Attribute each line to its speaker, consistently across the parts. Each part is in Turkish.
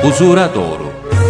Speaker 1: Huzura doğru.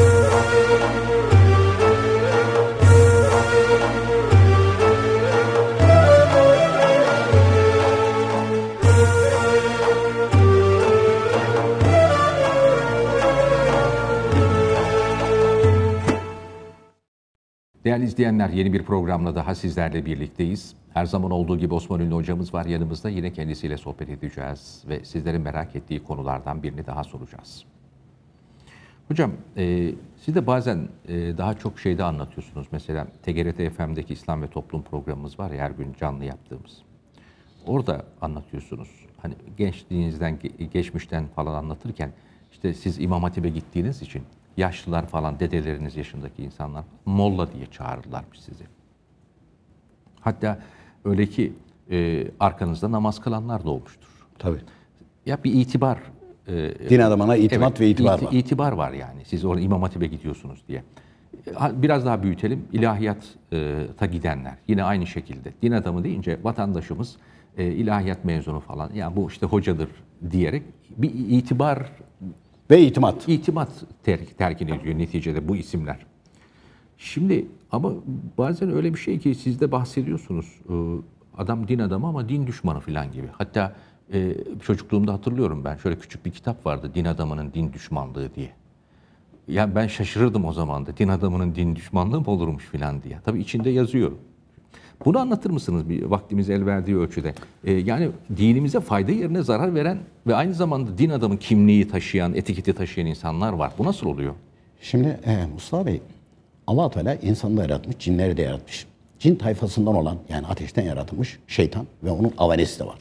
Speaker 1: Değerli izleyenler, yeni bir programla daha sizlerle birlikteyiz. Her zaman olduğu gibi Osman Ünlü hocamız var yanımızda. Yine kendisiyle sohbet edeceğiz ve sizlerin merak ettiği konulardan birini daha soracağız. Hocam, siz de bazen daha çok şeyde anlatıyorsunuz. Mesela TGRT FM'deki İslam ve Toplum programımız var ya, her gün canlı yaptığımız. Orada anlatıyorsunuz. Hani gençliğinizden, geçmişten falan anlatırken, işte siz İmam Hatip'e gittiğiniz için yaşlılar falan, dedeleriniz yaşındaki insanlar molla diye çağırırlarmış sizi. Hatta öyle ki arkanızda namaz kılanlar da olmuştur.
Speaker 2: Tabii.
Speaker 1: Ya bir itibar.
Speaker 2: Din adamına itimat
Speaker 1: evet,
Speaker 2: ve itibar var.
Speaker 1: İtibar var yani. Siz orada İmam Hatip'e gidiyorsunuz diye. Biraz daha büyütelim. İlahiyata gidenler. Yine aynı şekilde. Din adamı deyince vatandaşımız ilahiyat mezunu falan. Ya bu işte hocadır diyerek bir itibar
Speaker 2: Ve itimat.
Speaker 1: İtimat terkin ediyor neticede bu isimler. Şimdi ama bazen öyle bir şey ki siz de bahsediyorsunuz. Adam din adamı ama din düşmanı falan gibi. Hatta çocukluğumda hatırlıyorum ben. Şöyle küçük bir kitap vardı. Din adamının din düşmanlığı diye. Ya ben şaşırırdım o zaman da. Din adamının din düşmanlığı mı olurmuş falan diye. Tabii içinde yazıyor. Bunu anlatır mısınız bir vaktimiz el verdiği ölçüde? Yani dinimize fayda yerine zarar veren ve aynı zamanda din adamı kimliği taşıyan, etiketi taşıyan insanlar var. Bu nasıl oluyor?
Speaker 2: Şimdi Mustafa Bey, Allah-u Teala insanı da yaratmış, cinleri de yaratmış. Cin tayfasından olan, yani ateşten yaratılmış şeytan ve onun avanesi de var.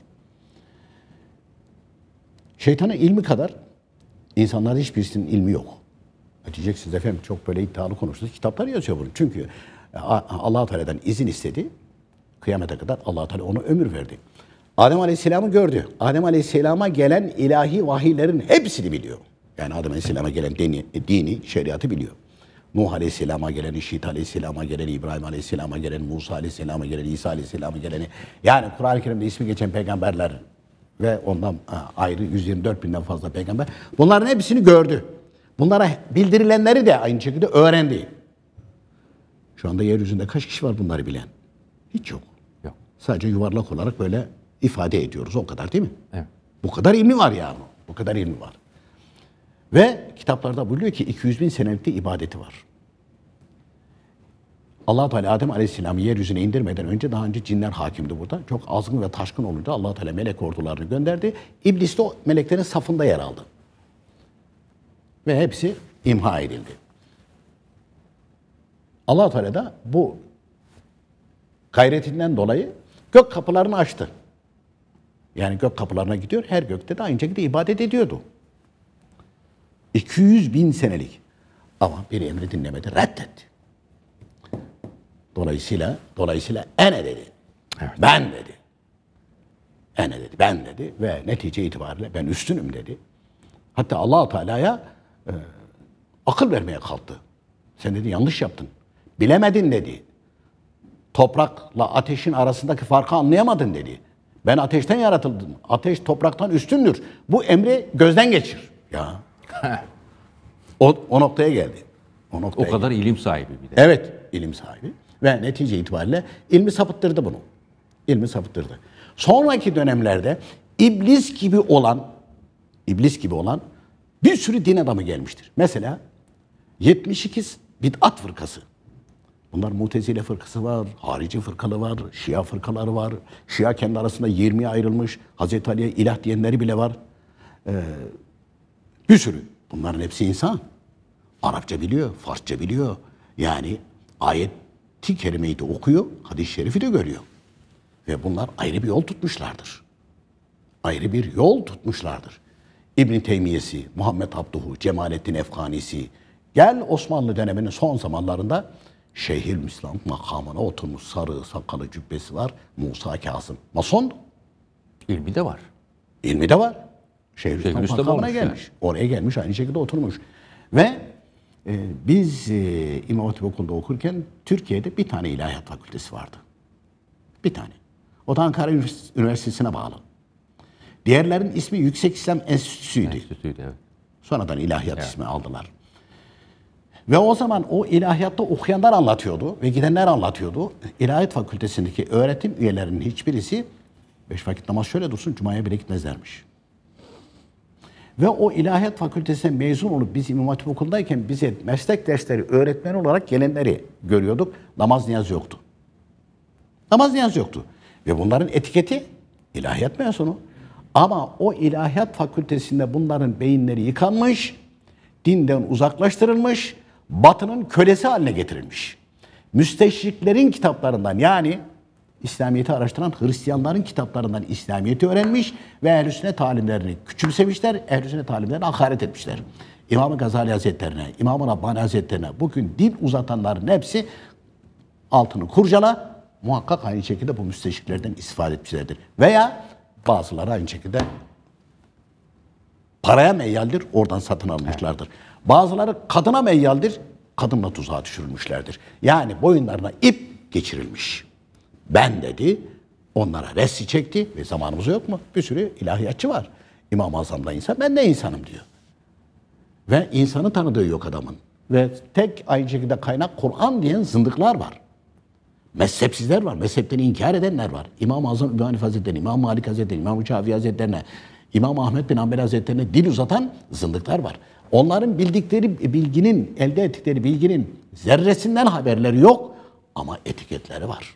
Speaker 2: Şeytanın ilmi kadar insanlarda hiçbirisinin ilmi yok. Diyeceksiniz efendim, çok böyle iddialı konuştunuz. Kitaplar yazıyor bunu. Çünkü Allah-u Teala'dan izin istedi. Kıyamete kadar Allah-u Teala ona ömür verdi. Adem Aleyhisselam'ı gördü. Adem Aleyhisselam'a gelen ilahi vahiylerin hepsini biliyor. Yani Adem Aleyhisselam'a gelen dini, şeriatı biliyor. Nuh Aleyhisselam'a gelen, İşit Aleyhisselam'a gelen, İbrahim Aleyhisselam'a gelen, Musa Aleyhisselam'a gelen, İsa Aleyhisselam'a geleni. Yani Kur'an-ı Kerim'de ismi geçen peygamberler ve ondan ayrı 124 binden fazla peygamber. Bunların hepsini gördü. Bunlara bildirilenleri de aynı şekilde öğrendi. Şu anda yeryüzünde kaç kişi var bunları bilen? Hiç yok.
Speaker 1: Yok.
Speaker 2: Sadece yuvarlak olarak böyle ifade ediyoruz. O kadar değil mi?
Speaker 1: Evet.
Speaker 2: Bu kadar ilmi var yani. Bu kadar ilmi var. Ve kitaplarda buyuruyor ki 200 bin senelikte ibadeti var. Allah-u Teala Adem Aleyhisselam'ı yeryüzüne indirmeden önce daha önce cinler hakimdi burada. Çok azgın ve taşkın olunca Allah-u Teala melek ordularını gönderdi. İblis de o meleklerin safında yer aldı. Ve hepsi imha edildi. Allah-u Teala da bu gayretinden dolayı gök kapılarını açtı. Yani gök kapılarına gidiyor, her gökte de aynı şekilde ibadet ediyordu. 200 bin senelik. Ama bir emri dinlemedi, reddetti. Dolayısıyla ene dedi. Evet. Ben dedi. Ene dedi, ben dedi ve netice itibariyle ben üstünüm dedi. Hatta Allah-u Teala'ya akıl vermeye kalktı. Sen dedi yanlış yaptın. Bilemedin dedi. Toprakla ateşin arasındaki farkı anlayamadın dedi. Ben ateşten yaratıldım. Ateş topraktan üstündür. Bu emri gözden geçir. Ya. O noktaya geldi.
Speaker 1: O kadar ilim sahibi bir de.
Speaker 2: Evet, ilim sahibi. Ve netice itibariyle ilmi sapıttırdı bunu. İlmi sapıttırdı. Sonraki dönemlerde iblis gibi olan bir sürü din adamı gelmiştir. Mesela 72 bid'at fırkası. Bunlar Mutezile fırkası var, harici fırkalı var, Şia fırkaları var. Şia kendi arasında 20'ye ayrılmış. Hazreti Ali'ye ilah diyenleri bile var. Bir sürü. Bunların hepsi insan. Arapça biliyor, Farsça biliyor. Yani ayet-i kerimeyi de okuyor, hadis-i şerifi de görüyor. Ve bunlar ayrı bir yol tutmuşlardır. Ayrı bir yol tutmuşlardır. İbn-i Teymiyye'si, Muhammed Abduhu, Cemalettin Efkanisi. Gel Osmanlı döneminin son zamanlarında Şeyhülislam makamına oturmuş, sarı sakalı cübbesi var. Musa Kazım. Masondu.
Speaker 1: İlmi de var.
Speaker 2: İlmi de var. Şeyhülislam makamına gelmiş. Yani. Oraya gelmiş, aynı şekilde oturmuş. Ve biz İmam Hatip Okulu'nda okurken Türkiye'de bir tane ilahiyat fakültesi vardı. Bir tane. O da Ankara Üniversitesi'ne bağlı. Diğerlerinin ismi Yüksek İslam Enstitüsü'ydü.
Speaker 1: Enstitüsüydü, evet.
Speaker 2: Sonradan ilahiyat ismi aldılar. Ve o zaman o ilahiyatta okuyanlar anlatıyordu ve gidenler anlatıyordu. İlahiyat fakültesindeki öğretim üyelerinin hiçbirisi 5 vakit namaz şöyle dursun, Cuma'ya bile gitmezlermiş. Ve o ilahiyat fakültesine mezun olup biz İmam Hatip Okulu'ndayken bize meslek dersleri öğretmen olarak gelenleri görüyorduk. Namaz niyaz yoktu. Namaz niyaz yoktu. Ve bunların etiketi ilahiyat mezunu. Ama o ilahiyat fakültesinde bunların beyinleri yıkanmış, dinden uzaklaştırılmış, Batı'nın kölesi haline getirilmiş. Müsteşriklerin kitaplarından, yani İslamiyet'i araştıran Hristiyanların kitaplarından İslamiyet'i öğrenmiş ve Ehl-i Sünnet alimlerini küçümsemişler, Ehl-i Sünnet alimlerine hakaret etmişler. İmam-ı Gazali Hazretlerine, İmam-ı Rabbani Hazretlerine bugün dil uzatanların hepsi altını kurcala, muhakkak aynı şekilde bu müsteşriklerden istifade etmişlerdir. Veya bazıları aynı şekilde paraya meyyaldir, oradan satın almışlardır. Bazıları kadına meyyaldir, kadınla tuzağa düşürülmüşlerdir. Yani boyunlarına ip geçirilmiş. Ben dedi, onlara resti çekti ve zamanımız yok mu? Bir sürü ilahiyatçı var. İmam-ı Azam'da insan, ben de insanım diyor. Ve insanı tanıdığı yok adamın. Ve tek aynı şekilde kaynak Kur'an diyen zındıklar var. Mezhepsizler var, mezheplerini inkar edenler var. İmam-ı Azam İbn Hanif Hazretleri, İmam Malik Hazretleri, İmam Şafii Hazretlerine, İmam Ahmed bin Hanbel Hazretlerine dil uzatan zındıklar var. Onların bildikleri bilginin, elde ettikleri bilginin zerresinden haberleri yok ama etiketleri var.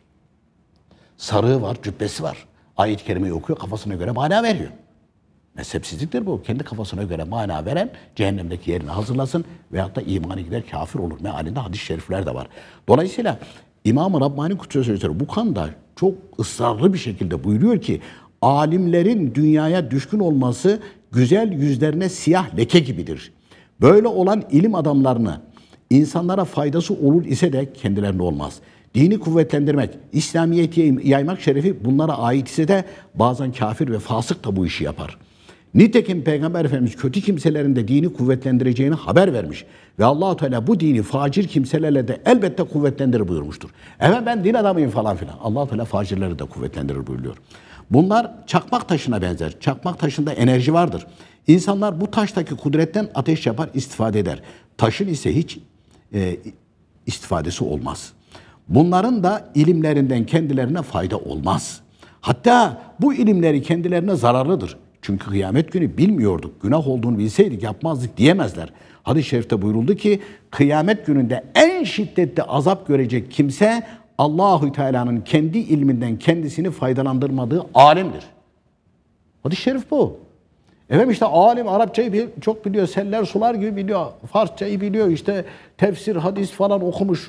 Speaker 2: Sarığı var, cübbesi var. Ayet-i kerimeyi okuyor, kafasına göre mana veriyor. Mezhepsizliktir bu. Kendi kafasına göre mana veren cehennemdeki yerini hazırlasın veyahut da imana gider kafir olur mealinde hadis-i şerifler de var. Dolayısıyla İmam-ı Rabbani Kutsesi Sözleri bu konuda çok ısrarlı bir şekilde buyuruyor ki alimlerin dünyaya düşkün olması güzel yüzlerine siyah leke gibidir. Böyle olan ilim adamlarını insanlara faydası olur ise de kendilerine olmaz. Dini kuvvetlendirmek, İslamiyet'i yaymak şerefi bunlara ait ise de bazen kafir ve fasık da bu işi yapar. Nitekim Peygamber Efendimiz kötü kimselerin de dini kuvvetlendireceğini haber vermiş. Ve Allah-u Teala bu dini facir kimselerle de elbette kuvvetlendirir buyurmuştur. Evet ben din adamıyım falan filan. Allah-u Teala facirleri de kuvvetlendirir buyuruyor. Bunlar çakmak taşına benzer. Çakmak taşında enerji vardır. İnsanlar bu taştaki kudretten ateş yapar, istifade eder. Taşın ise hiç istifadesi olmaz. Bunların da ilimlerinden kendilerine fayda olmaz. Hatta bu ilimleri kendilerine zararlıdır. Çünkü kıyamet günü bilmiyorduk, günah olduğunu bilseydik yapmazdık diyemezler. Hadis-i şerifte buyuruldu ki kıyamet gününde en şiddetli azap görecek kimse Allahu Teala'nın kendi ilminden kendisini faydalandırmadığı alimdir. Hadis-i şerif bu. Efendim işte alim Arapçayı çok biliyor, seller sular gibi biliyor, Farsçayı biliyor, işte tefsir, hadis falan okumuş.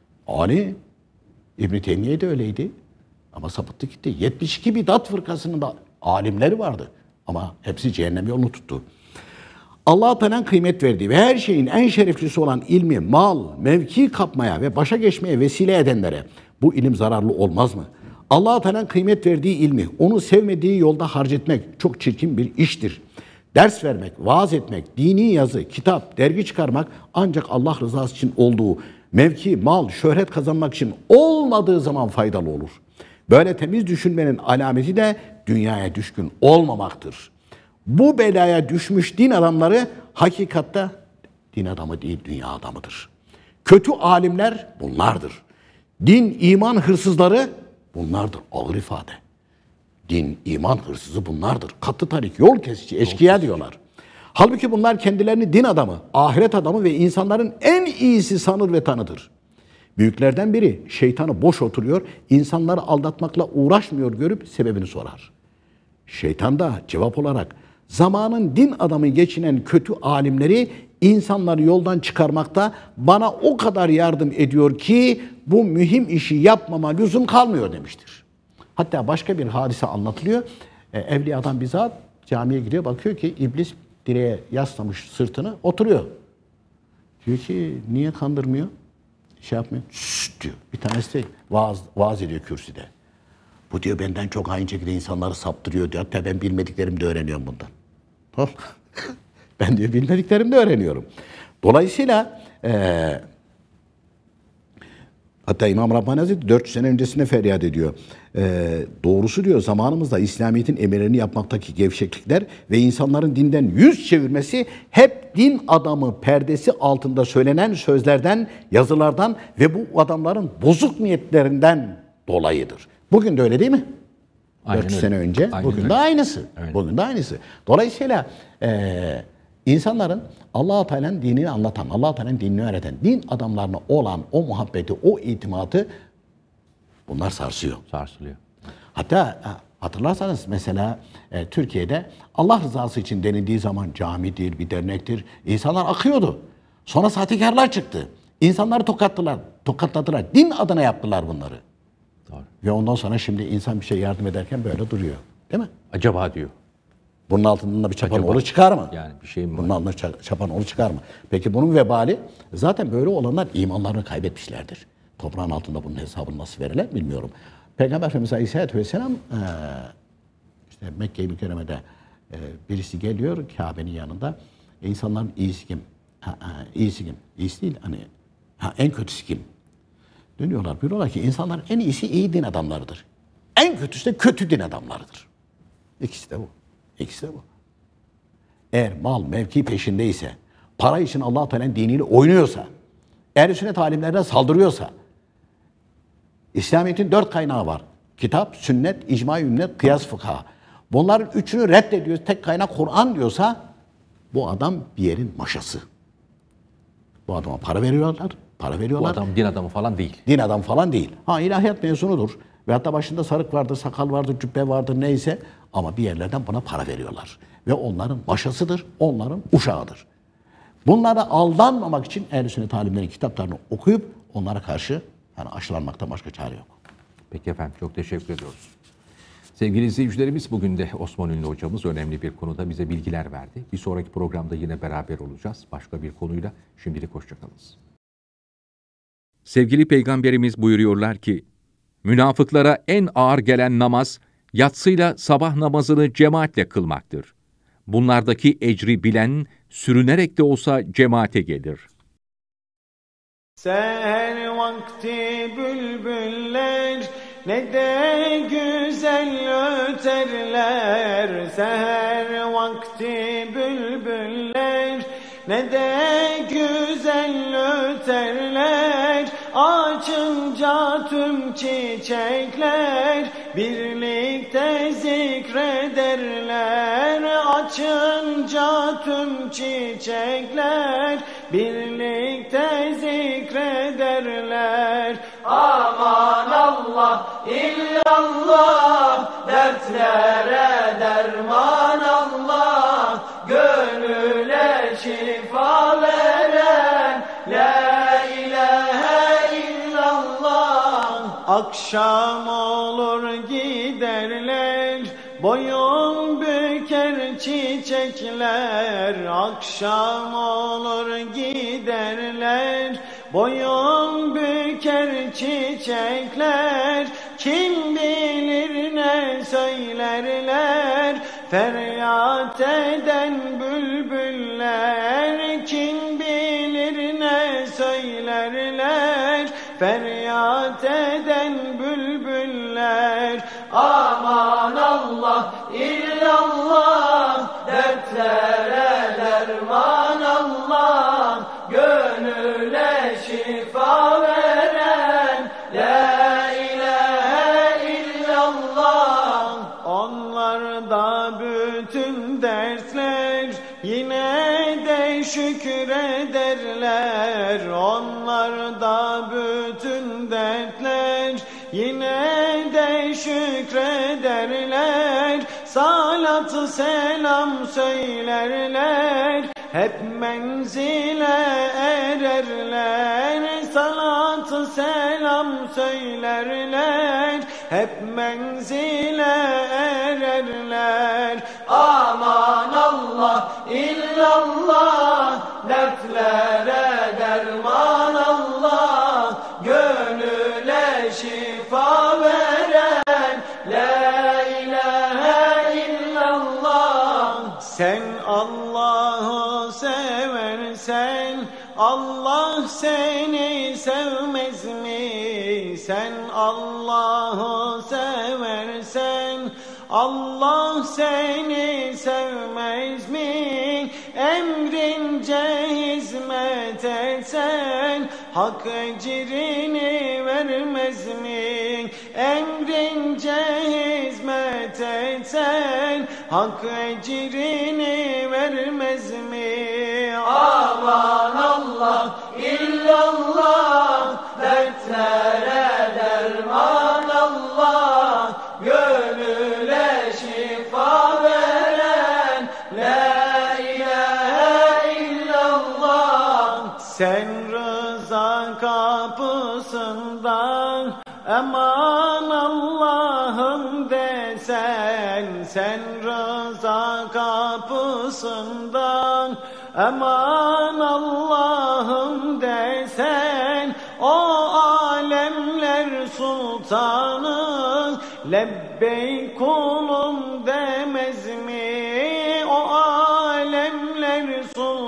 Speaker 2: Ali İbn-i Teymiye de öyleydi ama sapıttı gitti. 72 bidat fırkasının da alimleri vardı ama hepsi cehennem yolunu tuttu. Allah-u Teala'nın kıymet verdiği ve her şeyin en şereflisi olan ilmi, mal, mevki kapmaya ve başa geçmeye vesile edenlere bu ilim zararlı olmaz mı? Allah-u Teala'nın kıymet verdiği ilmi, onu sevmediği yolda harcetmek çok çirkin bir iştir. Ders vermek, vaaz etmek, dini yazı, kitap, dergi çıkarmak ancak Allah rızası için olduğu, mevki, mal, şöhret kazanmak için olmadığı zaman faydalı olur. Böyle temiz düşünmenin alameti de dünyaya düşkün olmamaktır. Bu belaya düşmüş din adamları hakikatte din adamı değil, dünya adamıdır. Kötü alimler bunlardır. Din, iman hırsızları bunlardır. Ağır ifade. Din, iman hırsızı bunlardır. Katı tarik, yol kesici, eşkıya diyorlar. Halbuki bunlar kendilerini din adamı, ahiret adamı ve insanların en iyisi sanır ve tanıdır. Büyüklerden biri şeytanı boş oturuyor, insanları aldatmakla uğraşmıyor görüp sebebini sorar. Şeytan da cevap olarak zamanın din adamı geçinen kötü alimleri insanları yoldan çıkarmakta bana o kadar yardım ediyor ki bu mühim işi yapmama lüzum kalmıyor demiştir. Hatta başka bir hadise anlatılıyor. Evliyadan bizzat camiye gidiyor, bakıyor ki iblis direğe yaslamış sırtını, oturuyor. Diyor ki niye kandırmıyor? Şey yapmıyor. Şşş diyor. Bir tanesi de vaaz ediyor kürsüde. Bu diyor benden çok aynı şekilde insanları saptırıyor diyor. Hatta ben bilmediklerimi de öğreniyorum bundan. Ben diyor bilmediklerimi de öğreniyorum. Dolayısıyla hatta İmam Rabbani Hazretleri 400 sene öncesine feryat ediyor. Doğrusu diyor zamanımızda İslamiyet'in emirlerini yapmaktaki gevşeklikler ve insanların dinden yüz çevirmesi hep din adamı perdesi altında söylenen sözlerden, yazılardan ve bu adamların bozuk niyetlerinden dolayıdır. Bugün de öyle değil mi?
Speaker 1: Aynen
Speaker 2: 400
Speaker 1: öyle.
Speaker 2: sene önce.
Speaker 1: Aynen
Speaker 2: Bugün
Speaker 1: öyle.
Speaker 2: de aynısı.
Speaker 1: Evet.
Speaker 2: Bugün de aynısı. Dolayısıyla insanların Allah-u Teala'nın dinini anlatan, Allah-u Teala'nın dinini öğreten, din adamlarına olan o muhabbeti, o itimatı bunlar sarsıyor.
Speaker 1: Sarsılıyor.
Speaker 2: Hatta hatırlarsanız mesela Türkiye'de Allah rızası için denildiği zaman camidir, bir dernektir. İnsanlar akıyordu. Sonra sahtekarlar çıktı. İnsanları tokatladılar. Din adına yaptılar bunları.
Speaker 1: Doğru.
Speaker 2: Ve ondan sonra şimdi insan bir şey yardım ederken böyle duruyor. Değil mi?
Speaker 1: Acaba diyor.
Speaker 2: Bunun altından da bir çapanoğlu
Speaker 1: Acaba?
Speaker 2: çıkar mı?
Speaker 1: Yani bir şey mi
Speaker 2: Bunun
Speaker 1: var?
Speaker 2: altından çapanoğlu çıkar mı? Peki bunun vebali zaten böyle olanlar imanlarını kaybetmişlerdir. Toprağın altında bunun hesabını nasıl verirler bilmiyorum. Peygamber Efendimiz Aleyhisselatü Vesselam işte Mekke-i Mükerreme'de birisi geliyor Kabe'nin yanında. İnsanların iyisi kim? İyisi kim? İyisi değil hani en kötüsü kim? Dönüyorlar. Diyorlar ki insanların en iyisi iyi din adamlarıdır. En kötüsü de kötü din adamlarıdır. İkisi de bu. İkisi de bu. Eğer mal, mevki peşindeyse, para için Allah-u Teala'nın diniyle oynuyorsa, ehl-i sünnet alimlerine saldırıyorsa, İslamiyet'in 4 kaynağı var. Kitap, sünnet, icma-i ümmet, kıyas fıkha. Bunların üçünü reddediyor. Tek kaynak Kur'an diyorsa, bu adam bir yerin maşası. Bu adama para veriyorlar. Para
Speaker 1: Bu
Speaker 2: veriyorlar.
Speaker 1: adam din adamı falan değil.
Speaker 2: Din adam falan değil. İlahiyat mezunudur. Ve hatta başında sarık vardır, sakal vardır, cübbe vardır neyse. Ama bir yerlerden buna para veriyorlar. Ve onların maşasıdır, onların uşağıdır. Bunlara aldanmamak için ehl-i sünnet alimlerin kitaplarını okuyup onlara karşı aşılanmaktan başka çare yok.
Speaker 1: Peki efendim, çok teşekkür ediyoruz. Sevgili izleyicilerimiz, bugün de Osman Ünlü hocamız önemli bir konuda bize bilgiler verdi. Bir sonraki programda yine beraber olacağız. Başka bir konuyla. Şimdilik hoşçakalınız. Sevgili Peygamberimiz buyuruyorlar ki, münafıklara en ağır gelen namaz, yatsıyla sabah namazını cemaatle kılmaktır. Bunlardaki ecri bilen, sürünerek de olsa cemaate gelir.
Speaker 3: Seher vakti bülbüller ne de güzel öterler. Seher vakti bülbüller ne de güzel öterler. Açınca tüm çiçekler birlikte zikrederler. Açınca tüm çiçekler birlikte zikrederler. Aman Allah, illallah, dertlere derman Allah, gönüle şifa veren la ilahe illallah. Akşam olur giderler, boyun büker çiçekler. Akşam olur giderler, boyun büker çiçekler. Kim bilir ne söylerler, feryat eden bülbüller. Kim bilir ne söylerler, feryat eden bülbüller. Aman Allah, illallah, dertlere derman Allah, gönüle şifa veren la ilahe illallah. Onlarda bütün dersler yine de şükrederler. Onlarda bütün dertler yine de şükrederler. Salatı selam söylerler, hep menzile ererler. Salatı selam söylerler, hep menzile ererler. Aman Allah, illallah, dertlere derman Allah, gönüle şifa veren la ilahe illallah. Sen Allah'ı seversen Allah seni sevmez mi? Sen Allah'ı seversen Allah seni sevmez mi? Emrince hizmet etsen hak ecrini vermez mi? Emrince hizmet etsen hak ecrini vermez mi? Aman Allah illallah, dertlere derman Allah, gönüle şifa veren la ilahe illallah. Sen rıza kapısından aman Allah'ım desen, sen rıza kapısından aman Allah'ım desen, o alemler sultanı lebbeyk kulum demez mi? O alemler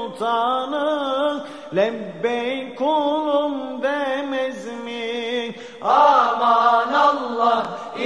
Speaker 3: sultanı lebbeyk kulum demez mi? Aman Allah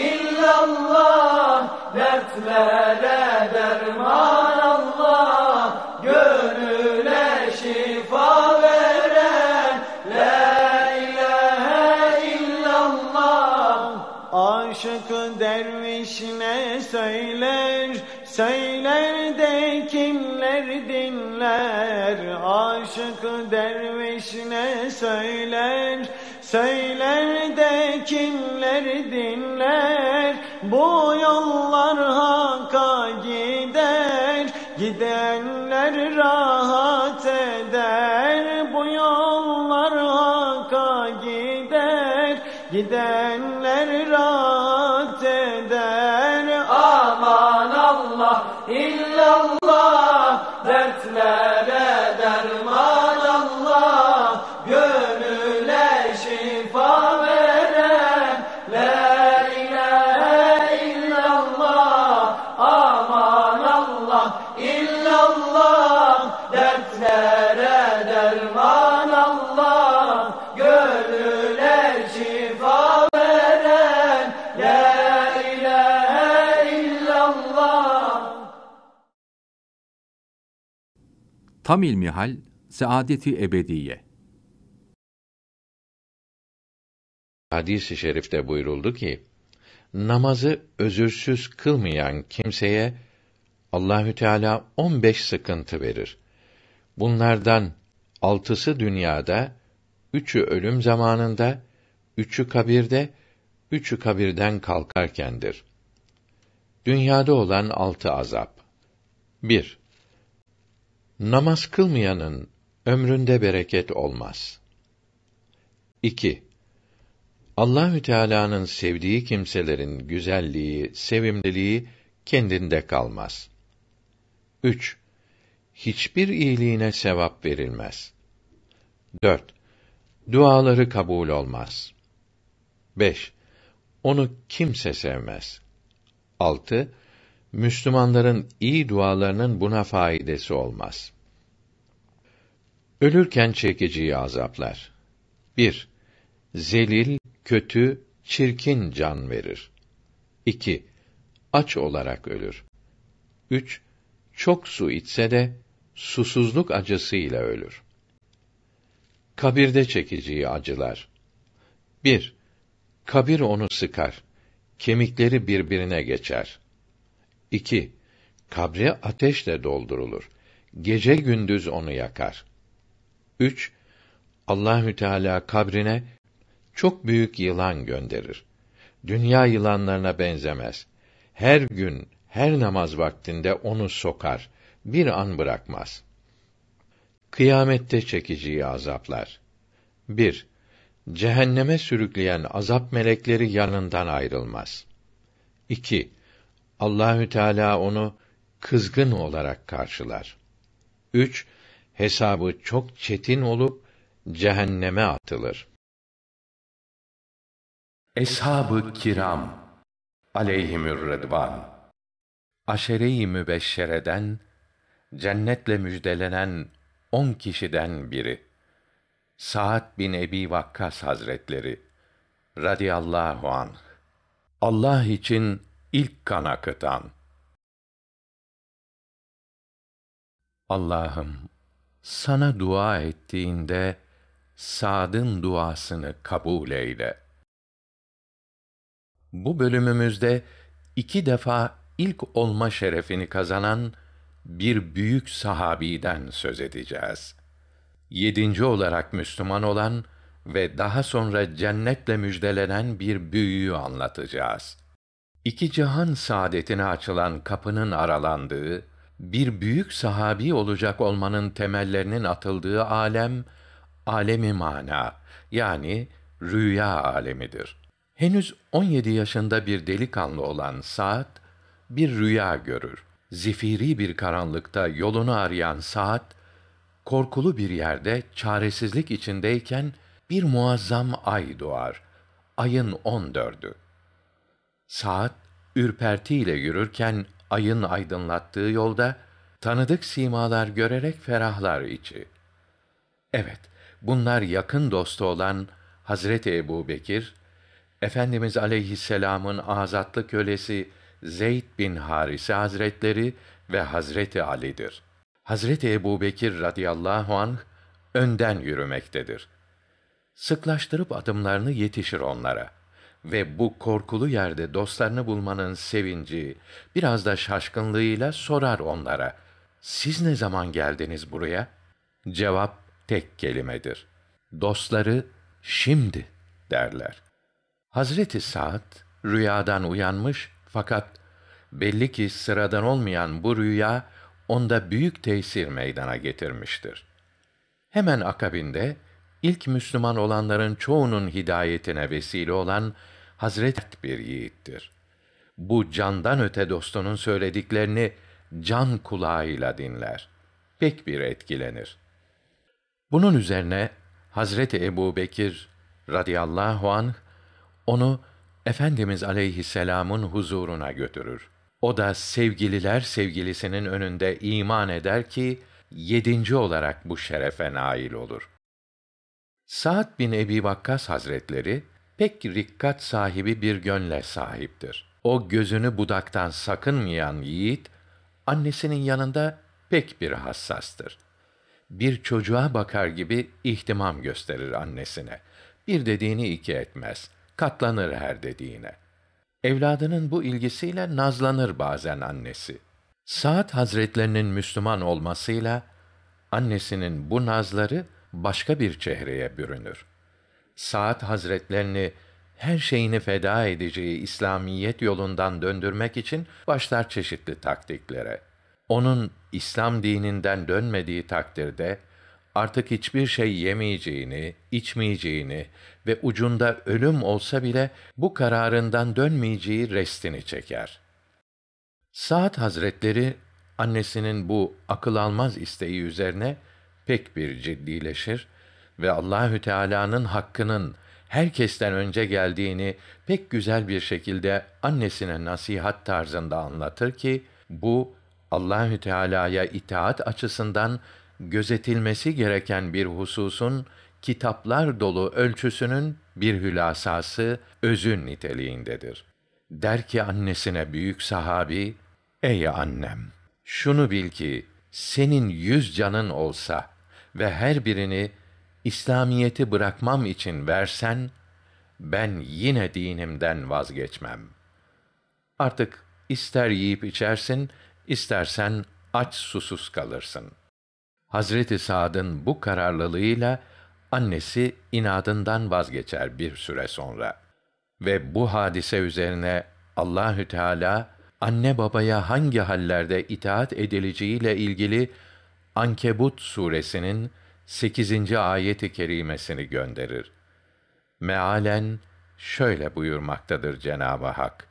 Speaker 3: illallah, dertlere derman Allah, gönüle şifa veren la ilahe illallah. Aşık derviş ne söyler, söyler de kimler dinler? Aşık derviş ne söyler, söyler de kimler dinler? Bu yollar Hakk'a gider, gidenler rahat eder. Bu yollar Hakk'a gider, gidenler rahat eder. Aman Allah illallah, dertlere derman Allah, gönüle şifa veren la ilahe illallah. Aman Allah illallah, dertlere derman Allah, gönüle şifa veren la ilahe illallah.
Speaker 1: Tam ilmihal, saadeti ebediye.
Speaker 4: Hadis-i şerifte buyuruldu ki, namazı özürsüz kılmayan kimseye Allahü Teala 15 sıkıntı verir. Bunlardan 6'sı dünyada, 3'ü ölüm zamanında, 3'ü kabirde, 3'ü kabirden kalkarkendir. Dünyada olan 6 azap. 1. Namaz kılmayanın ömründe bereket olmaz. 2. Allahü Teala'nın sevdiği kimselerin güzelliği, sevimliliği kendinde kalmaz. 3. Hiçbir iyiliğine sevap verilmez. 4. Duaları kabul olmaz. 5. Onu kimse sevmez. 6. Müslümanların iyi dualarının buna faidesi olmaz. Ölürken çekeceği azaplar. 1. Zelil, kötü, çirkin can verir. 2. Aç olarak ölür. 3. Çok su içse de susuzluk acısıyla ölür. Kabirde çekeceği acılar. 1. Kabir onu sıkar. Kemikleri birbirine geçer. 2. Kabri ateşle doldurulur. Gece gündüz onu yakar. 3. Allahü Teala kabrine çok büyük yılan gönderir. Dünya yılanlarına benzemez. Her gün, her namaz vaktinde onu sokar. Bir an bırakmaz. Kıyamette çekeceği azaplar. 1. Cehenneme sürükleyen azap melekleri yanından ayrılmaz. 2. Allahü Teala onu kızgın olarak karşılar. 3. Hesabı çok çetin olup cehenneme atılır.
Speaker 5: Eshab-ı kiram aleyhimür rıdvan,
Speaker 4: Aşere-i mübeşşereden, cennetle müjdelenen 10 kişiden biri. Sa'd bin Ebi Vakkas Hazretleri radıyallahu anh. Allah için ilk kan akıtan. Allah'ım, sana dua ettiğinde Sa'd'ın duasını kabul eyle. Bu bölümümüzde 2 defa ilk olma şerefini kazanan bir büyük sahabiden söz edeceğiz. 7. olarak Müslüman olan ve daha sonra cennetle müjdelenen bir büyüğü anlatacağız. 2 cihan saadetine açılan kapının aralandığı, bir büyük sahabi olacak olmanın temellerinin atıldığı alem, alemi mana, yani rüya alemidir. Henüz 17 yaşında bir delikanlı olan Sa'd, bir rüya görür. Zifiri bir karanlıkta yolunu arayan Sa'd, korkulu bir yerde çaresizlik içindeyken bir muazzam ay doğar. Ayın 14'ü. Sa'd ürpertiyle yürürken ayın aydınlattığı yolda tanıdık simalar görerek ferahlar içi. Evet, bunlar yakın dostu olan Hazreti Ebubekir, Efendimiz aleyhisselam'ın azatlı kölesi Zeyd bin Harise Hazretleri ve Hazreti Ali'dir. Hazreti Ebubekir radıyallahu anh önden yürümektedir. Sıklaştırıp adımlarını yetişir onlara ve bu korkulu yerde dostlarını bulmanın sevinci, biraz da şaşkınlığıyla sorar onlara: "Siz ne zaman geldiniz buraya?" Cevap tek kelimedir: "Dostları şimdi," derler. Hazreti Sa'd rüyadan uyanmış fakat belli ki sıradan olmayan bu rüya onda büyük tesir meydana getirmiştir. Hemen akabinde ilk Müslüman olanların çoğunun hidayetine vesile olan Hazret bir yiğittir. Bu candan öte dostunun söylediklerini can kulağıyla dinler. Pek bir etkilenir. Bunun üzerine Hazreti Ebubekir radıyallahu anh onu Efendimiz aleyhisselam'ın huzuruna götürür. O da sevgililer sevgilisinin önünde iman eder ki 7. olarak bu şerefe nail olur. Sa'd bin Ebi Vakkas Hazretleri pek rikkat sahibi bir gönle sahiptir. O gözünü budaktan sakınmayan yiğit, annesinin yanında pek bir hassastır. Bir çocuğa bakar gibi ihtimam gösterir annesine. Bir dediğini 2 etmez, katlanır her dediğine. Evladının bu ilgisiyle nazlanır bazen annesi. Sa'd Hazretlerinin Müslüman olmasıyla annesinin bu nazları başka bir çehreye bürünür. Sa'd Hazretlerini her şeyini feda edeceği İslamiyet yolundan döndürmek için başlar çeşitli taktiklere. Onun İslam dininden dönmediği takdirde artık hiçbir şey yemeyeceğini, içmeyeceğini ve ucunda ölüm olsa bile bu kararından dönmeyeceği restini çeker. Sa'd Hazretleri annesinin bu akıl almaz isteği üzerine pek bir ciddileşir ve Allahü Teala'nın hakkının herkesten önce geldiğini pek güzel bir şekilde annesine nasihat tarzında anlatır ki bu Allahü Teala'ya itaat açısından gözetilmesi gereken bir hususun kitaplar dolu ölçüsünün bir hülasası, özü niteliğindedir. Der ki annesine büyük sahabi: "Ey annem, şunu bil ki senin 100 canın olsa ve her birini İslamiyeti bırakmam için versen, ben yine dinimden vazgeçmem. Artık ister yiyip içersin, istersen aç susuz kalırsın." Hazreti Sa'd'ın bu kararlılığıyla annesi inadından vazgeçer bir süre sonra. Ve bu hadise üzerine Allahü Teala anne babaya hangi hallerde itaat edileceğiyle ilgili Ankebut suresinin 8. ayet-i kerimesini gönderir. Mealen şöyle buyurmaktadır Cenab-ı Hak: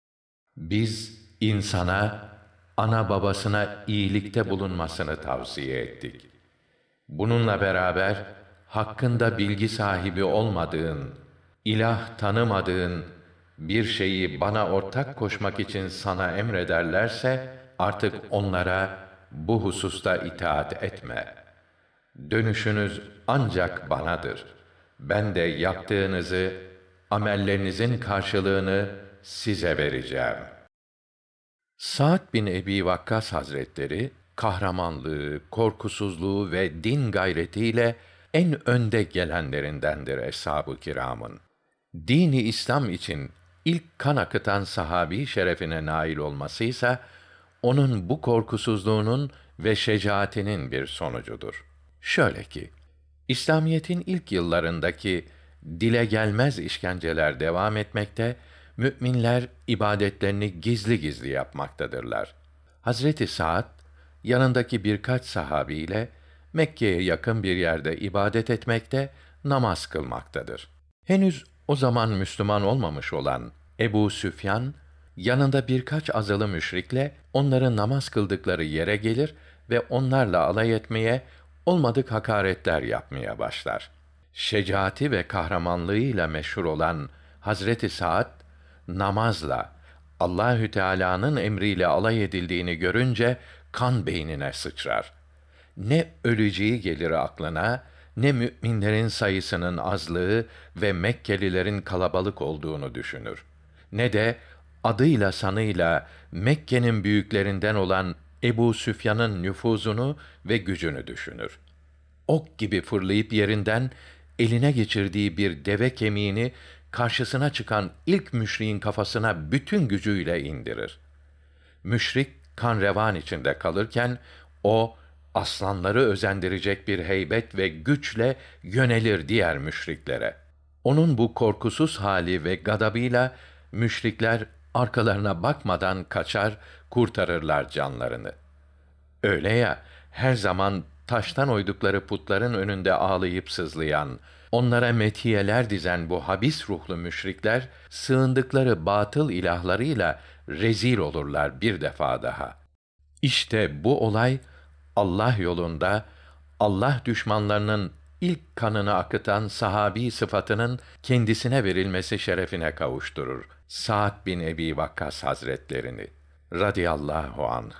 Speaker 4: "Biz insana ana babasına iyilikte bulunmasını tavsiye ettik. Bununla beraber hakkında bilgi sahibi olmadığın, ilah tanımadığın bir şeyi bana ortak koşmak için sana emrederlerse artık onlara bu hususta itaat etme. Dönüşünüz ancak banadır. Ben de yaptığınızı, amellerinizin karşılığını size vereceğim. Sa'd bin Ebi Vakkas Hazretleri, kahramanlığı, korkusuzluğu ve din gayretiyle en önde gelenlerindendir eshab-ı kiramın. Dini İslam için ilk kan akıtan sahabi şerefine nail olmasıysa, onun bu korkusuzluğunun ve şecaatinin bir sonucudur. Şöyle ki, İslamiyet'in ilk yıllarındaki dile gelmez işkenceler devam etmekte, müminler ibadetlerini gizli gizli yapmaktadırlar. Hazreti Sa'd, yanındaki birkaç sahabiyle Mekke'ye yakın bir yerde ibadet etmekte, namaz kılmaktadır. Henüz o zaman Müslüman olmamış olan Ebu Süfyan, yanında birkaç azılı müşrikle onların namaz kıldıkları yere gelir ve onlarla alay etmeye, olmadık hakaretler yapmaya başlar. Şecaati ve kahramanlığıyla meşhur olan Hazreti Sa'd, namazla, Allahü Teala'nın emriyle alay edildiğini görünce kan beynine sıçrar. Ne öleceği gelir aklına, ne müminlerin sayısının azlığı ve Mekkelilerin kalabalık olduğunu düşünür. Ne de adıyla sanıyla Mekke'nin büyüklerinden olan Ebu Süfyan'ın nüfuzunu ve gücünü düşünür. Ok gibi fırlayıp yerinden eline geçirdiği bir deve kemiğini karşısına çıkan ilk müşriğin kafasına bütün gücüyle indirir. Müşrik kan revan içinde kalırken o aslanları özendirecek bir heybet ve güçle yönelir diğer müşriklere. Onun bu korkusuz hali ve gadabıyla müşrikler arkalarına bakmadan kaçar, kurtarırlar canlarını. Öyle ya, her zaman taştan oydukları putların önünde ağlayıp sızlayan, onlara metiyeler dizen bu habis ruhlu müşrikler, sığındıkları batıl ilahlarıyla rezil olurlar bir defa daha. İşte bu olay, Allah yolunda, Allah düşmanlarının ilk kanını akıtan sahabi sıfatının kendisine verilmesi şerefine kavuşturur. Sa'd bin Ebi Vakkas Hazretlerini radıyallahu anh.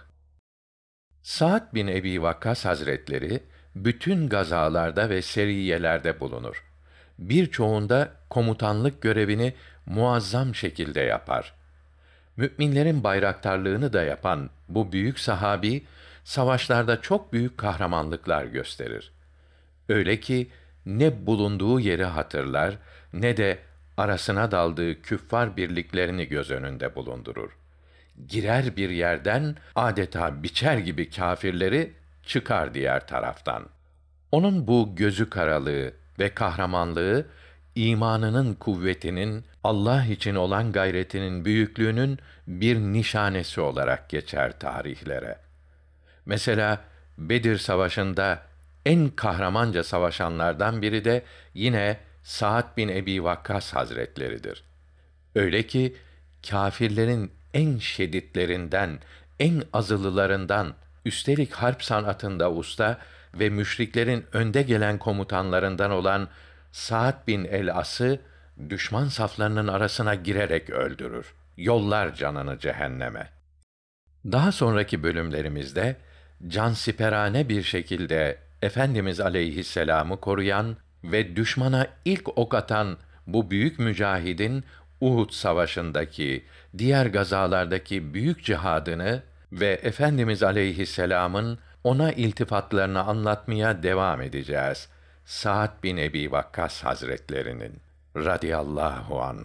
Speaker 4: Sa'd bin Ebi Vakkas Hazretleri bütün gazalarda ve seriyelerde bulunur. Birçoğunda komutanlık görevini muazzam şekilde yapar. Müminlerin bayraktarlığını da yapan bu büyük sahabi savaşlarda çok büyük kahramanlıklar gösterir. Öyle ki ne bulunduğu yeri hatırlar ne de arasına daldığı küffar birliklerini göz önünde bulundurur. Girer bir yerden adeta biçer gibi kâfirleri, çıkar diğer taraftan. Onun bu gözü karalığı ve kahramanlığı, imanının kuvvetinin, Allah için olan gayretinin büyüklüğünün bir nişanesi olarak geçer tarihlere. Mesela Bedir Savaşı'nda en kahramanca savaşanlardan biri de yine Sa'd bin Ebi Vakkas Hazretleridir. Öyle ki kâfirlerin en şeditlerinden, en azılılarından, üstelik harp sanatında usta ve müşriklerin önde gelen komutanlarından olan Sa'd bin el-As'ı düşman saflarının arasına girerek öldürür. Yollar canını cehenneme. Daha sonraki bölümlerimizde cansiperane bir şekilde Efendimiz aleyhisselam'ı koruyan ve düşmana ilk ok atan bu büyük mücahidin Uhud Savaşı'ndaki, diğer gazalardaki büyük cihadını ve Efendimiz aleyhisselam'ın ona iltifatlarını anlatmaya devam edeceğiz. Sa'd bin Ebi Vakkas Hazretlerinin radıyallahu anh.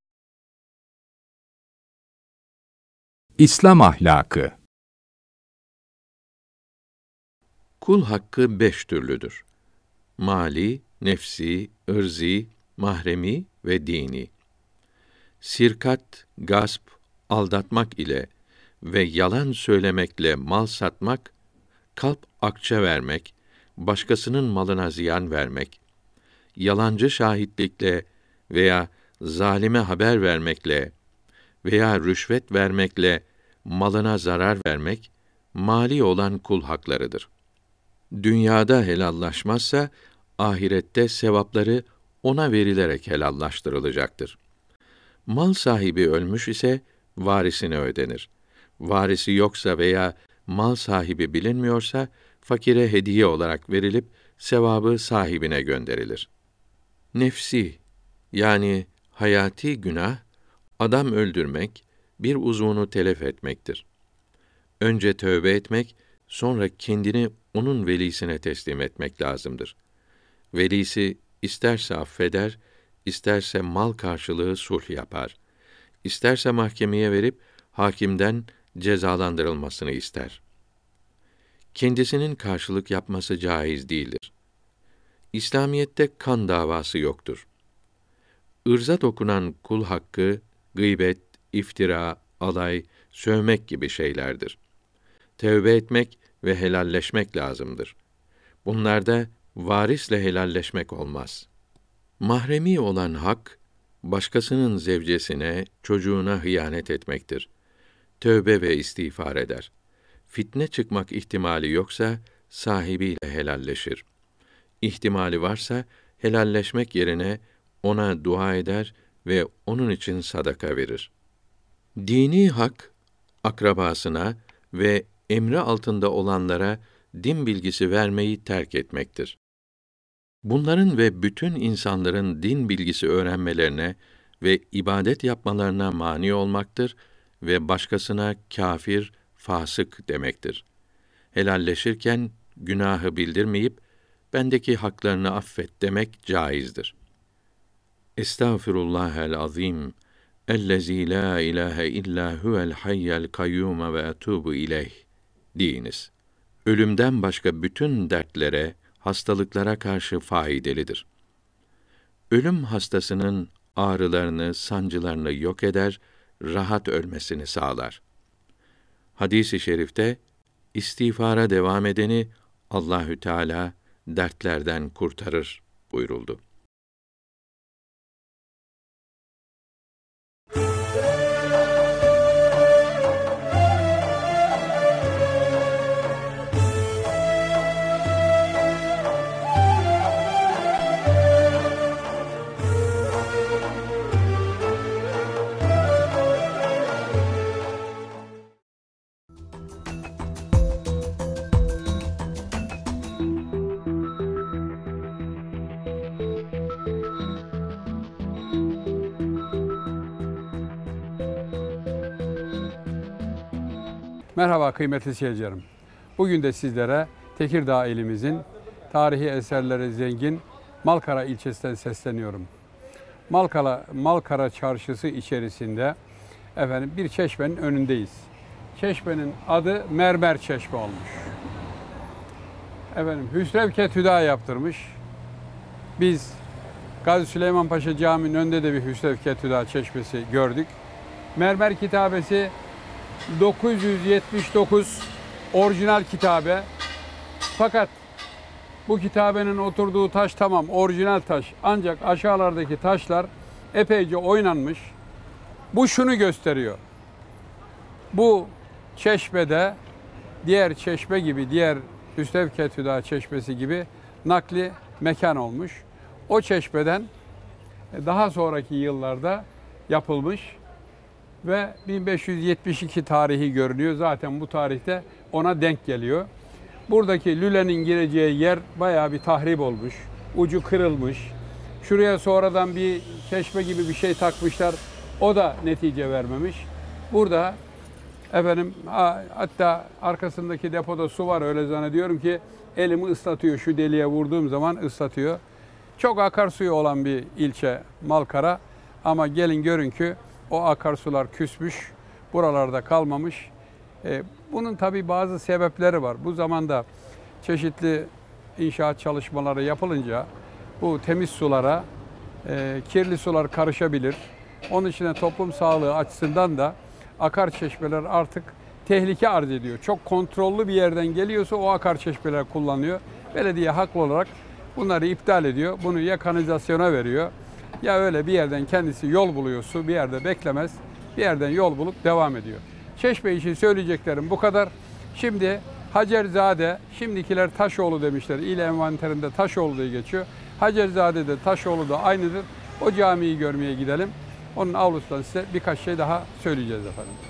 Speaker 1: İslam ahlakı.
Speaker 4: Kul hakkı 5 türlüdür. Mali, nefsi, ırzi, mahremi ve dini. Sirkat, gasp, aldatmak ile ve yalan söylemekle mal satmak, kalp akça vermek, başkasının malına ziyan vermek, yalancı şahitlikle veya zalime haber vermekle veya rüşvet vermekle malına zarar vermek, mali olan kul haklarıdır. Dünyada helallaşmazsa, ahirette sevapları ona verilerek helallaştırılacaktır. Mal sahibi ölmüş ise, varisine ödenir. Varisi yoksa veya mal sahibi bilinmiyorsa, fakire hediye olarak verilip sevabı sahibine gönderilir. Nefsi yani hayati günah, adam öldürmek, bir uzvunu telef etmektir. Önce tövbe etmek, sonra kendini onun velisine teslim etmek lazımdır. Velisi isterse affeder, isterse mal karşılığı sulh yapar. İsterse mahkemeye verip hakimden cezalandırılmasını ister. Kendisinin karşılık yapması caiz değildir. İslamiyette kan davası yoktur. Irza dokunan kul hakkı, gıybet, iftira, alay, sövmek gibi şeylerdir. Tevbe etmek ve helalleşmek lazımdır. Bunlarda varisle helalleşmek olmaz. Mahremi olan hak, başkasının zevcesine, çocuğuna hıyanet etmektir. Tövbe ve istiğfar eder. Fitne çıkmak ihtimali yoksa, sahibiyle helalleşir. İhtimali varsa, helalleşmek yerine ona dua eder ve onun için sadaka verir. Dini hak, akrabasına ve emri altında olanlara din bilgisi vermeyi terk etmektir. Bunların ve bütün insanların din bilgisi öğrenmelerine ve ibadet yapmalarına mani olmaktır ve başkasına kâfir, fasık demektir. Helalleşirken günahı bildirmeyip, bendeki haklarını affet demek caizdir. Estağfirullahel azim, ellezî lâ ilâhe illâ huvel hayyel kayyûme ve etûbu ileyh deyiniz. Ölümden başka bütün dertlere, hastalıklara karşı faydalıdır. Ölüm hastasının ağrılarını, sancılarını yok eder, rahat ölmesini sağlar. Hadis-i şerifte, istiğfara devam edeni Allahü Teala dertlerden kurtarır buyuruldu.
Speaker 6: Merhaba kıymetli seyircilerim. Bugün de sizlere Tekirdağ ilimizin tarihi eserleri zengin Malkara ilçesinden sesleniyorum. Malkara çarşısı içerisinde bir çeşmenin önündeyiz. Çeşmenin adı Mermer Çeşme olmuş. Hüsrev Revket Hüda yaptırmış. Biz Gazi Süleyman Paşa Camii'nin önünde de bir Hüsrev Revket Hüda çeşmesi gördük. Mermer kitabesi 979 orijinal kitabe. Fakat bu kitabenin oturduğu taş tamam orijinal taş. Ancak aşağılardaki taşlar epeyce oynanmış. Bu şunu gösteriyor. Bu çeşmede diğer çeşme gibi, diğer Hüsrev Revket Hüda çeşmesi gibi nakli mekan olmuş. O çeşmeden daha sonraki yıllarda yapılmış ve 1572 tarihi görünüyor. Zaten bu tarihte ona denk geliyor. Buradaki lülenin gireceği yer bayağı bir tahrip olmuş. Ucu kırılmış. Şuraya sonradan bir çeşme gibi bir şey takmışlar. O da netice vermemiş. Burada hatta arkasındaki depoda su var, öyle zannediyorum ki elimi ıslatıyor. Şu deliğe vurduğum zaman ıslatıyor. Çok akarsuyu olan bir ilçe Malkara. Ama gelin görün ki o akarsular küsmüş, buralarda kalmamış. Bunun tabii bazı sebepleri var. Bu zamanda çeşitli inşaat çalışmaları yapılınca bu temiz sulara kirli sular karışabilir. Onun için de toplum sağlığı açısından da akar çeşmeler artık tehlike arz ediyor. Çok kontrollü bir yerden geliyorsa o akar çeşmeler kullanılıyor. Belediye haklı olarak bunları iptal ediyor. Bunu ya kanalizasyona veriyor, ya öyle bir yerden kendisi yol buluyor, su bir yerde beklemez, bir yerden yol bulup devam ediyor. Çeşme için söyleyeceklerim bu kadar. Şimdi Hacerzade, şimdikiler Taşoğlu demişler. İl envanterinde Taşoğlu diye geçiyor. Hacerzade de Taşoğlu da aynıdır. O camiyi görmeye gidelim. Onun avlusundan size birkaç şey daha söyleyeceğiz efendim.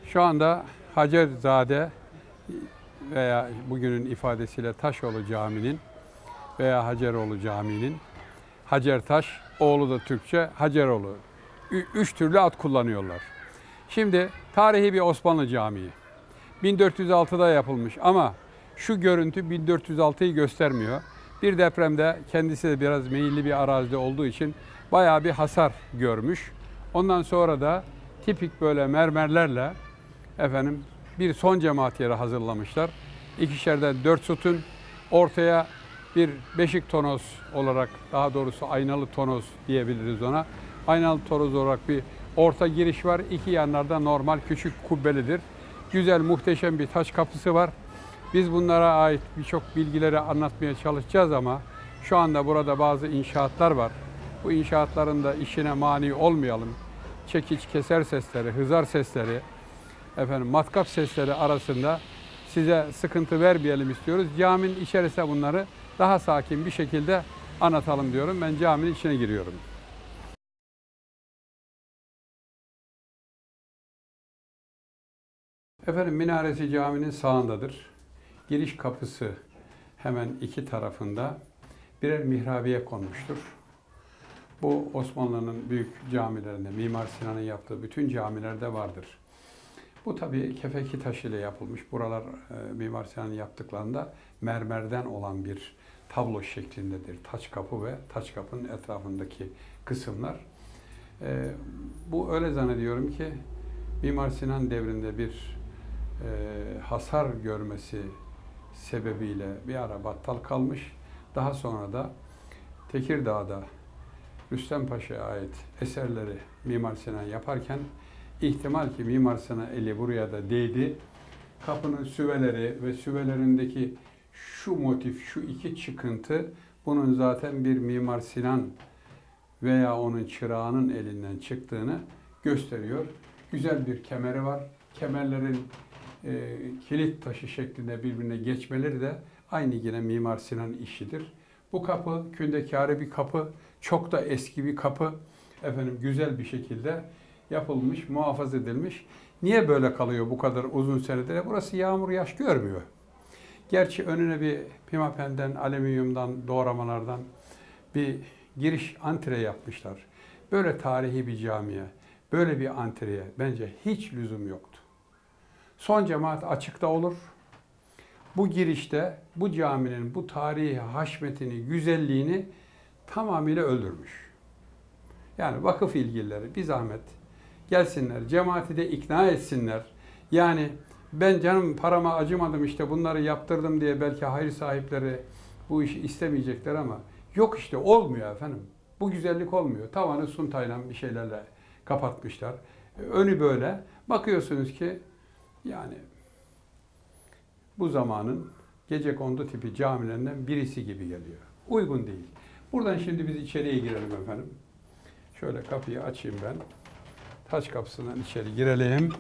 Speaker 6: Şu anda Hacerzade veya bugünün ifadesiyle Taşoğlu Camii'nin veya Haceroğlu Camii'nin Hacertaş, oğlu da Türkçe Haceroğlu. Üç türlü ad kullanıyorlar. Şimdi tarihi bir Osmanlı Camii. 1406'da yapılmış ama şu görüntü 1406'yı göstermiyor. Bir depremde kendisi de biraz meyilli bir arazide olduğu için bayağı bir hasar görmüş. Ondan sonra da tipik böyle mermerlerle bir son cemaat yeri hazırlamışlar. İkişerden 4 sütun, ortaya bir beşik tonoz olarak, daha doğrusu aynalı tonoz diyebiliriz ona. Aynalı tonoz olarak bir orta giriş var. İki yanlarda normal küçük kubbelidir. Güzel, muhteşem bir taş kapısı var. Biz bunlara ait birçok bilgileri anlatmaya çalışacağız ama şu anda burada bazı inşaatlar var. Bu inşaatların da işine mani olmayalım. Çekiç, keser sesleri, hızar sesleri, matkap sesleri arasında size sıkıntı vermeyelim istiyoruz. Caminin içerisinde bunları daha sakin bir şekilde anlatalım diyorum. Ben caminin içine giriyorum. Minaresi caminin sağındadır. Giriş kapısı hemen iki tarafında birer mihrabiye konmuştur. Bu Osmanlı'nın büyük camilerinde, Mimar Sinan'ın yaptığı bütün camilerde vardır. Bu tabii kefeki taşıyla yapılmış. Buralar Mimar Sinan'ın yaptıklarında mermerden olan bir tablo şeklindedir. Taç kapı ve taç kapının etrafındaki kısımlar. Bu öyle zannediyorum ki Mimar Sinan devrinde bir hasar görmesi sebebiyle bir ara battal kalmış. Daha sonra da Tekirdağ'da Rüstem Paşa'ya ait eserleri Mimar Sinan yaparken ihtimal ki Mimar Sinan eli buraya da değdi. Kapının süveleri ve süvelerindeki şu motif, şu iki çıkıntı bunun zaten bir Mimar Sinan veya onun çırağının elinden çıktığını gösteriyor. Güzel bir kemeri var. Kemerlerin kilit taşı şeklinde birbirine geçmeleri de aynı yine Mimar Sinan işidir. Bu kapı kündekârı bir kapı, çok da eski bir kapı. Güzel bir şekilde yapılmış, muhafaza edilmiş. Niye böyle kalıyor bu kadar uzun senedir? Burası yağmur yaş görmüyor. Gerçi önüne bir pimapenden, alüminyumdan, doğramalardan bir giriş antre yapmışlar. Böyle tarihi bir camiye, böyle bir antreye bence hiç lüzum yoktu. Son cemaat açıkta olur. Bu girişte bu caminin bu tarihi haşmetini, güzelliğini tamamıyla öldürmüş. Yani vakıf ilgilileri bir zahmet gelsinler, cemaati de ikna etsinler. Yani ben canım parama acımadım işte bunları yaptırdım diye belki hayır sahipleri bu işi istemeyecekler ama yok işte olmuyor efendim. Bu güzellik olmuyor. Tavanı suntayla bir şeylerle kapatmışlar. Önü böyle. Bakıyorsunuz ki yani bu zamanın gecekondu tipi camilerinden birisi gibi geliyor. Uygun değil. Buradan şimdi biz içeriye girelim efendim. Şöyle kapıyı açayım ben. Taç kapısından içeri girelim.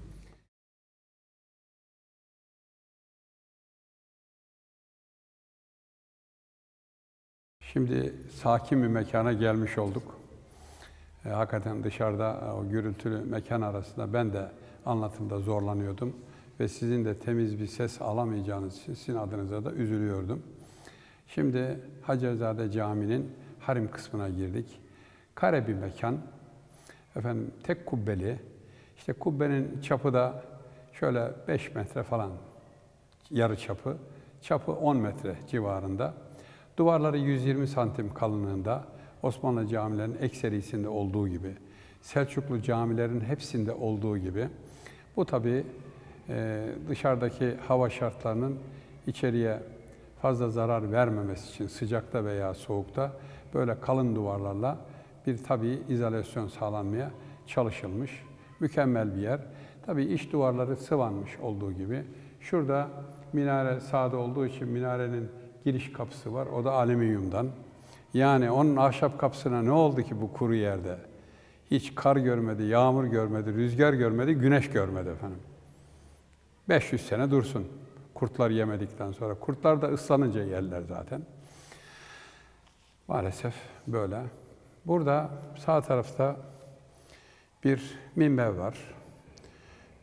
Speaker 6: Şimdi sakin bir mekana gelmiş olduk. Hakikaten dışarıda o gürültülü mekan arasında ben de anlatımda zorlanıyordum. Ve sizin de temiz bir ses alamayacağınız sizin adınıza da üzülüyordum. Şimdi Hacerzade Camii'nin harim kısmına girdik. Kare bir mekan. Tek kubbeli. İşte kubbenin çapı da şöyle 5 metre falan yarı çapı. Çapı 10 metre civarında. Duvarları 120 santim kalınlığında. Osmanlı camilerinin ekserisinde olduğu gibi. Selçuklu camilerin hepsinde olduğu gibi. Bu tabii dışarıdaki hava şartlarının içeriye fazla zarar vermemesi için sıcakta veya soğukta böyle kalın duvarlarla bir tabii izolasyon sağlanmaya çalışılmış. Mükemmel bir yer. Tabii iç duvarları sıvanmış olduğu gibi. Şurada minare sağda olduğu için minarenin giriş kapısı var. O da alüminyumdan. Yani onun ahşap kapısına ne oldu ki bu kuru yerde? Hiç kar görmedi, yağmur görmedi, rüzgar görmedi, güneş görmedi efendim. 500 sene dursun. Kurtlar yemedikten sonra. Kurtlar da ıslanınca yerler zaten. Maalesef böyle. Burada sağ tarafta bir minber var.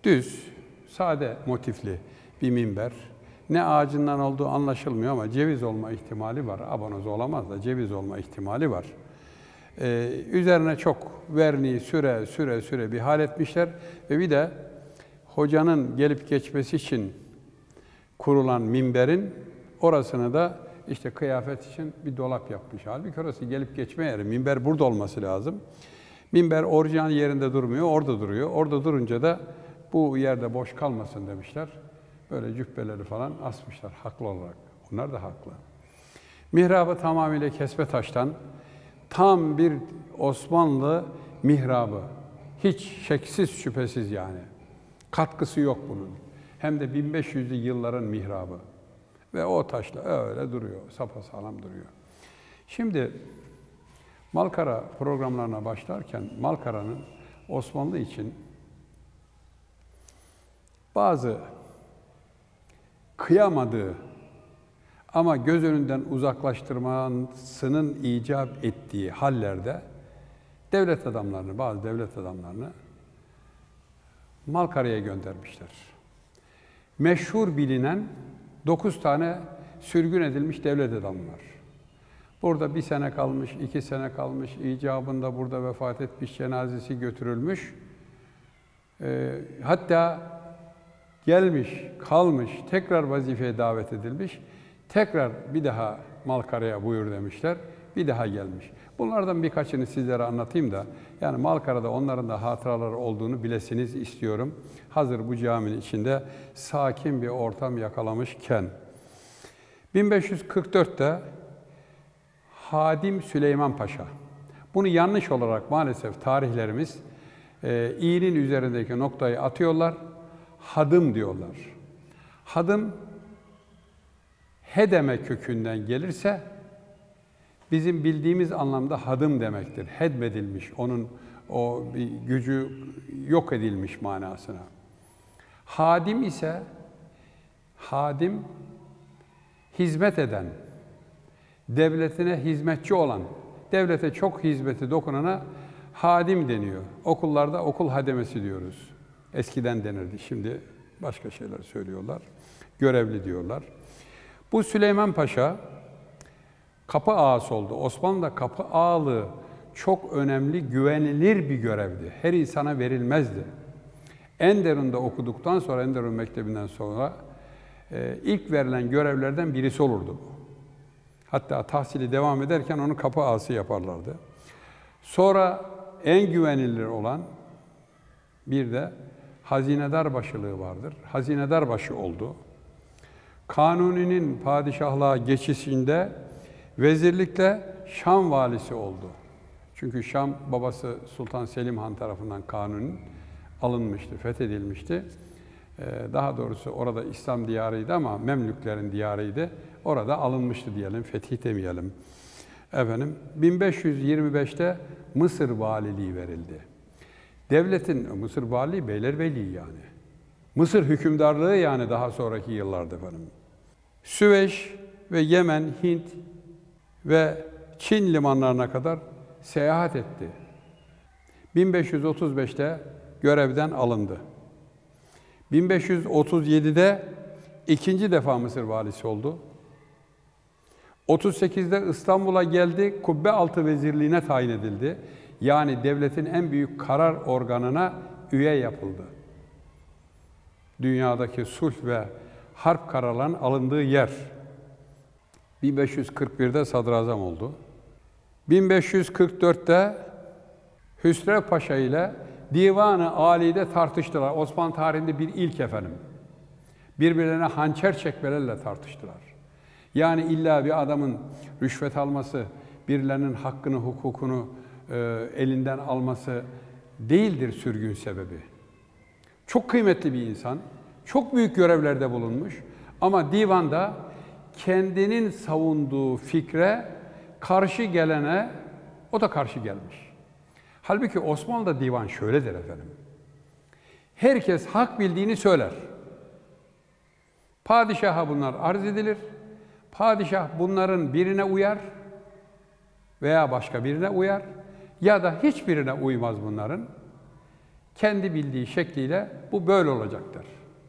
Speaker 6: Düz, sade motifli bir minber. Ne ağacından olduğu anlaşılmıyor ama ceviz olma ihtimali var. Abanoz olamaz da ceviz olma ihtimali var. Üzerine çok verniği süre bir hal etmişler ve bir de hocanın gelip geçmesi için kurulan minberin orasını da işte kıyafet için bir dolap yapmış. Halbuki orası gelip geçme yeri. Minber burada olması lazım. Minber orijinal yerinde durmuyor, orada duruyor. Orada durunca da bu yerde boş kalmasın demişler. Böyle cübbeleri falan asmışlar haklı olarak. Onlar da haklı. Mihrabı tamamıyla kesme taştan, tam bir Osmanlı mihrabı. Hiç şeksiz şüphesiz yani. Katkısı yok bunun. Hem de 1500'lü yılların mihrabı. Ve o taşla öyle duruyor, sapasağlam duruyor. Şimdi Malkara programlarına başlarken Malkara'nın Osmanlı için bazı kıyamadığı ama göz önünden uzaklaştırmasının icap ettiği hallerde devlet adamlarını, bazı devlet adamlarını Malkara'ya göndermişler. Meşhur bilinen 9 tane sürgün edilmiş devlet adamı var. Burada 1 sene kalmış, 2 sene kalmış, icabında burada vefat etmiş, cenazesi götürülmüş. Hatta gelmiş, kalmış, tekrar vazifeye davet edilmiş, tekrar bir daha Malkara'ya buyur demişler, bir daha gelmiş. Bunlardan birkaçını sizlere anlatayım da, yani Malkara'da onların da hatıraları olduğunu bilesiniz istiyorum. Hazır bu caminin içinde sakin bir ortam yakalamışken. 1544'te Hadim Süleyman Paşa, bunu yanlış olarak maalesef tarihlerimiz i'nin üzerindeki noktayı atıyorlar, hadım diyorlar. Hadım, hedeme kökünden gelirse, bizim bildiğimiz anlamda hadım demektir. Hedmedilmiş, onun o bir gücü yok edilmiş manasına. Hadim ise, hadim, hizmet eden, devletine hizmetçi olan, devlete çok hizmeti dokunana hadim deniyor. Okullarda okul hademesi diyoruz. Eskiden denirdi, şimdi başka şeyler söylüyorlar. Görevli diyorlar. Bu Süleyman Paşa kapı ağası oldu. Osmanlı'da kapı ağalığı çok önemli, güvenilir bir görevdi. Her insana verilmezdi. Enderun'da okuduktan sonra, Enderun Mektebi'nden sonra ilk verilen görevlerden birisi olurdu. Hatta tahsili devam ederken onu kapı ağası yaparlardı. Sonra en güvenilir olan bir de hazinedar başılığı vardır. Hazinedar başı oldu. Kanuni'nin padişahlığa geçişinde vezirlikle Şam valisi oldu. Çünkü Şam babası Sultan Selim Han tarafından Kanuni'nin alınmıştı, fethedilmişti. Daha doğrusu orada İslam diyarıydı ama Memlüklerin diyarıydı. Orada alınmıştı diyelim, fethi demeyelim. 1525'te Mısır valiliği verildi. Devletin, Mısır valiliği beylerbeyliği yani. Mısır hükümdarlığı yani daha sonraki yıllarda efendim. Süveyş ve Yemen, Hint ve Çin limanlarına kadar seyahat etti. 1535'te görevden alındı. 1537'de ikinci defa Mısır valisi oldu. 38'de İstanbul'a geldi, Kubbealtı Vezirliğine tayin edildi. Yani devletin en büyük karar organına üye yapıldı. Dünyadaki sulh ve harp kararlarının alındığı yer. 1541'de sadrazam oldu. 1544'te Hüsrev Paşa ile Divan-ı Ali'de tartıştılar. Osmanlı tarihinde bir ilk efendim. Birbirlerine hançer çekmelerle tartıştılar. Yani illa bir adamın rüşvet alması, birilerinin hakkını, hukukunu elinden alması değildir sürgün sebebi. Çok kıymetli bir insan, çok büyük görevlerde bulunmuş ama divanda kendinin savunduğu fikre karşı gelene o da karşı gelmiş. Halbuki Osmanlı'da divan şöyledir efendim. Herkes hak bildiğini söyler. Padişaha bunlar arz edilir. Padişah bunların birine uyar veya başka birine uyar ya da hiçbirine uymaz bunların. kendi bildiği şekliyle bu böyle olacaktır.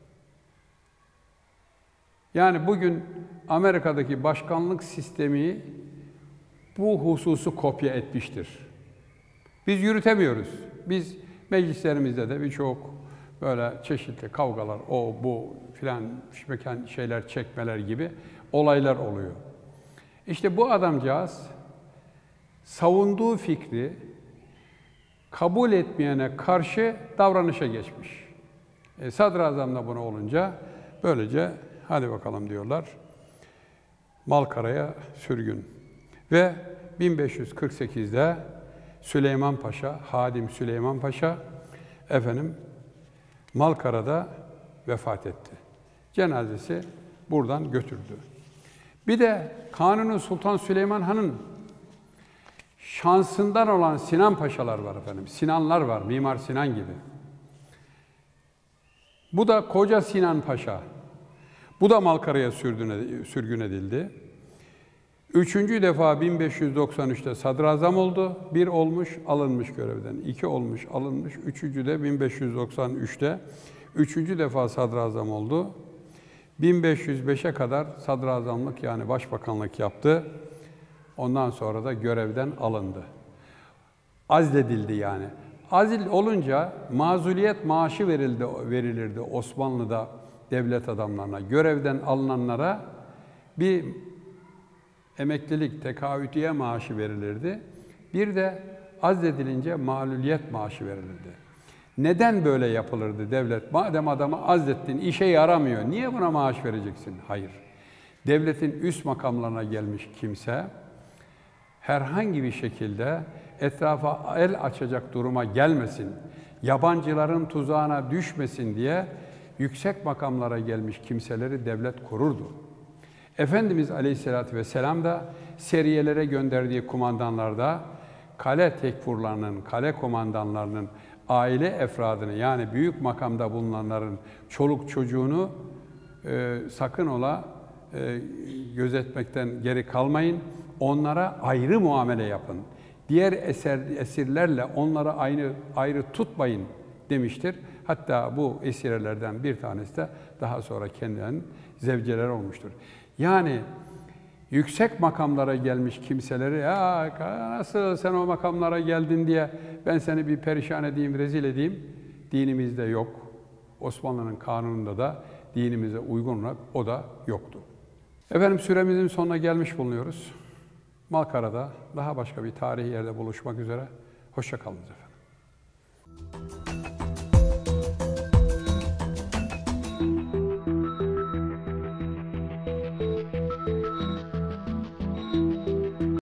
Speaker 6: Yani bugün Amerika'daki başkanlık sistemi bu hususu kopya etmiştir. Biz yürütemiyoruz. Biz meclislerimizde de birçok böyle çeşitli kavgalar, o bu filan mekan şeyler çekmeler gibi olaylar oluyor. İşte bu adamcağız savunduğu fikri kabul etmeyene karşı davranışa geçmiş. Sadrazam da bunu olunca böylece hadi bakalım diyorlar. Malkara'ya sürgün. Ve 1548'de Süleyman Paşa, Hadim Süleyman Paşa Malkara'da vefat etti. Cenazesi buradan götürdü. Bir de Kanuni Sultan Süleyman Han'ın şansından olan Sinan Paşalar var efendim. Sinanlar var, Mimar Sinan gibi. Bu da Koca Sinan Paşa. Bu da Malkara'ya sürgün edildi. Üçüncü defa 1593'te sadrazam oldu. Bir olmuş, alınmış görevden. 2 olmuş, alınmış. Üçüncü de 1593'te üçüncü defa sadrazam oldu. 1505'e kadar sadrazamlık yani başbakanlık yaptı. Ondan sonra da görevden alındı. Azledildi yani. Azil olunca mazuliyet maaşı verilirdi Osmanlı'da devlet adamlarına. Görevden alınanlara bir emeklilik, tekaütüye maaşı verilirdi. Bir de azledilince maluliyet maaşı verilirdi. Neden böyle yapılırdı devlet? Madem adamı azlettin, işe yaramıyor, niye buna maaş vereceksin? Hayır. Devletin üst makamlarına gelmiş kimse herhangi bir şekilde etrafa el açacak duruma gelmesin, yabancıların tuzağına düşmesin diye yüksek makamlara gelmiş kimseleri devlet korurdu. Efendimiz Aleyhisselatü Vesselam da seriyelere gönderdiği kumandanlarda kale tekfurlarının, kale komandanlarının aile efradını yani büyük makamda bulunanların çoluk çocuğunu sakın ola gözetmekten geri kalmayın. Onlara ayrı muamele yapın. Diğer esirlerle onları ayrı tutmayın demiştir. Hatta bu esirlerden bir tanesi de daha sonra kendilerinin zevceleri olmuştur. Yani yüksek makamlara gelmiş kimseleri ya nasıl sen o makamlara geldin diye ben seni bir perişan edeyim, rezil edeyim dinimizde yok. Osmanlı'nın kanununda da dinimize uygun olarak o da yoktu. Efendim süremizin sonuna gelmiş bulunuyoruz. Malkara'da daha başka bir tarihi yerde buluşmak üzere. Hoşça kalın efendim.